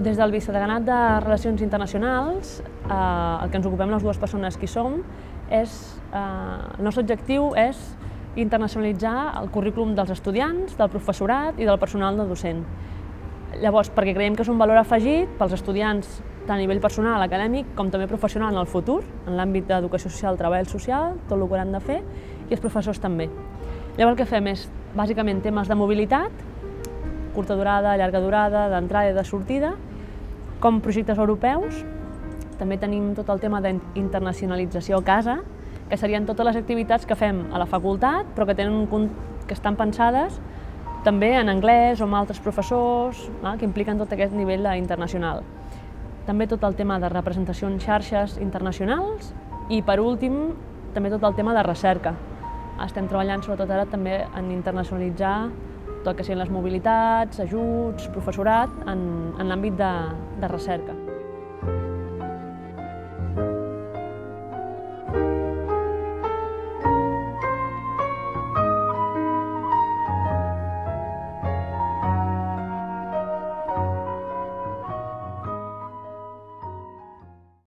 Des del Vicedeganat de Relacions Internacionals, el que ens ocupem les dues persones que hi som, el nostre objectiu és internacionalitzar el currículum dels estudiants, del professorat i del personal no docent. Llavors, perquè creiem que és un valor afegit pels estudiants tant a nivell personal, acadèmic, com també professional en el futur, en l'àmbit d'educació social, treball social, tot el que hauran de fer, i els professors també. Llavors el que fem és, bàsicament, temes de mobilitat, curta durada, llarga durada, d'entrada i de sortida, com projectes europeus. També tenim tot el tema d'internacionalització a casa, que serien totes les activitats que fem a la facultat, però que estan pensades també en anglès o amb altres professors, que impliquen tot aquest nivell internacional. També tot el tema de representació en xarxes internacionals i, per últim, també tot el tema de recerca. Estem treballant sobretot ara també en internacionalitzar tot el que siguin les mobilitats, ajuts, professorat en l'àmbit de recerca.